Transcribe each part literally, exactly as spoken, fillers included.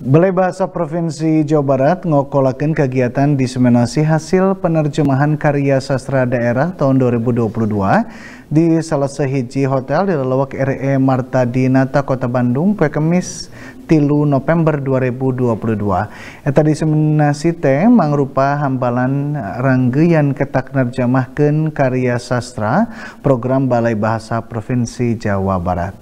Balai Bahasa Provinsi Jawa Barat ngokolakeun kegiatan diseminasi hasil penerjemahan karya sastra daerah tahun dua ribu dua puluh dua di salah sahiji hotel di lelewak R E Marta Dinata Kota Bandung poe Kemis tilu November dua ribu dua puluh dua. Eta diseminasi teh mangrupa hambalan ranggeyan ketak nerjemahkeun karya sastra program Balai Bahasa Provinsi Jawa Barat.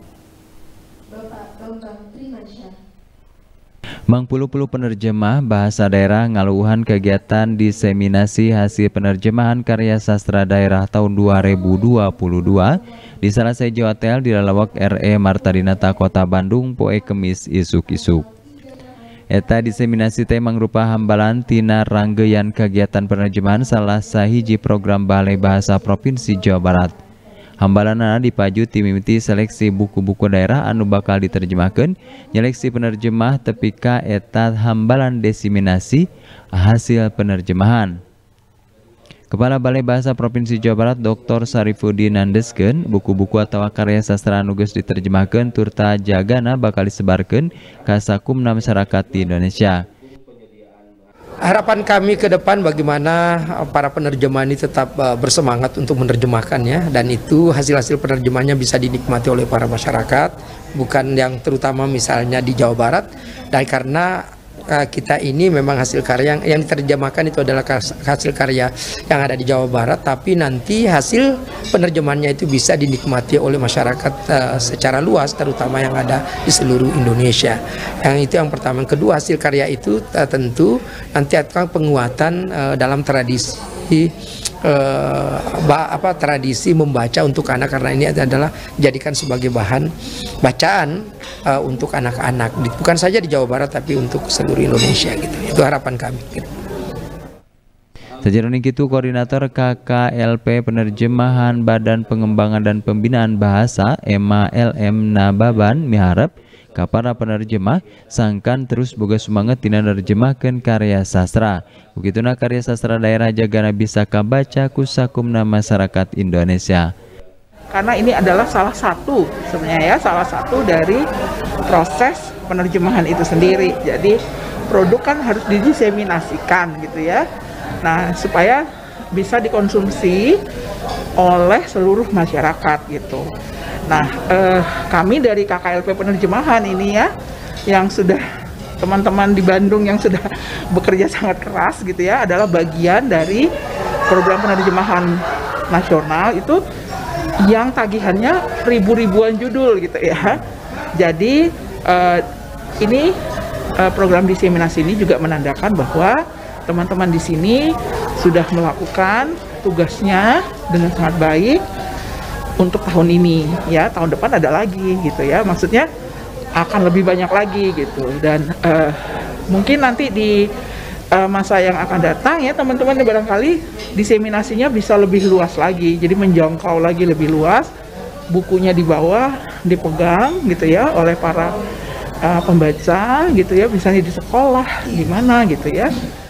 Mangpuluh-puluh penerjemah bahasa daerah ngaluuhan kegiatan diseminasi hasil penerjemahan karya sastra daerah tahun dua ribu dua puluh dua di salah sahiji hotel di lalawak R E Marta Dinata Kota Bandung poe Kemis isuk-isuk. Eta diseminasi teh mangrupa hambalan tina ranggeyan kegiatan penerjemahan salah sahiji program Balai Bahasa Provinsi Jawa Barat. Hambalanana dipaju ti mimiti seleksi buku-buku daerah anu bakal diterjemahkeun, nyeleksi penerjemah tepi ka eta hambalan diseminasi hasil penerjemahan. Kepala Balai Bahasa Provinsi Jawa Barat Doktor Sarifudin nandeskeun buku-buku atawa karya sastra anu geus diterjemahkeun turta jagana bakal disebarkeun ka sakumna masyarakat di Indonesia. Harapan kami ke depan bagaimana para penerjemah ini tetap bersemangat untuk menerjemahkannya, dan itu hasil-hasil penerjemahnya bisa dinikmati oleh para masyarakat, bukan yang terutama misalnya di Jawa Barat, dan karena kita ini memang hasil karya yang, yang diterjemahkan itu adalah hasil karya yang ada di Jawa Barat, tapi nanti hasil penerjemahannya itu bisa dinikmati oleh masyarakat uh, secara luas, terutama yang ada di seluruh Indonesia. Yang itu yang pertama. Yang kedua, hasil karya itu uh, tentu nanti akan penguatan uh, dalam tradisi uh, apa tradisi membaca untuk anak, karena ini adalah dijadikan sebagai bahan bacaan uh, untuk anak-anak, bukan saja di Jawa Barat tapi untuk seluruh Indonesia gitu. Itu harapan kami gitu. Sajeroning kitu Koordinator K K L P Penerjemahan Badan Pengembangan dan Pembinaan Bahasa E M A L M Nababan miharep ka para penerjemah sangkan terus boga semangat tina nerjemahkeun karya sastra. Begituna karya sastra daerah jagana bisa kabaca ku sakumna masyarakat Indonesia. Karena ini adalah salah satu sebenarnya ya salah satu dari proses penerjemahan itu sendiri. Jadi produk kan harus didiseminasikan gitu ya. Nah, supaya bisa dikonsumsi oleh seluruh masyarakat gitu. Nah, eh, kami dari K K L P Penerjemahan ini ya, yang sudah teman-teman di Bandung yang sudah bekerja sangat keras gitu ya, adalah bagian dari program penerjemahan nasional itu yang tagihannya ribu-ribuan judul gitu ya. Jadi eh, ini eh, program diseminasi ini juga menandakan bahwa teman-teman di sini sudah melakukan tugasnya dengan sangat baik untuk tahun ini ya. Tahun depan ada lagi gitu ya, maksudnya akan lebih banyak lagi gitu. Dan uh, mungkin nanti di uh, masa yang akan datang ya teman-teman, barangkali diseminasinya bisa lebih luas lagi, jadi menjangkau lagi lebih luas, bukunya di bawah dipegang gitu ya oleh para uh, pembaca gitu ya, misalnya di sekolah gimana gitu ya.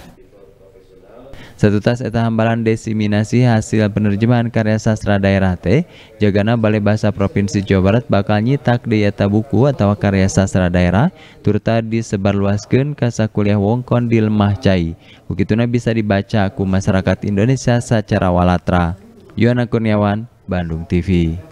Satutas eta hambalan diseminasi hasil penerjemahan karya sastra daerah teh jagana Balai Bahasa Provinsi Jawa Barat bakal nyitak di eta buku atau karya sastra daerah turta disebarluaskeun ka sakuliah wongkon di Lemah Cai. Begituna bisa dibaca ku masyarakat Indonesia secara walatra. Yohana Kurniawan, Bandung T V.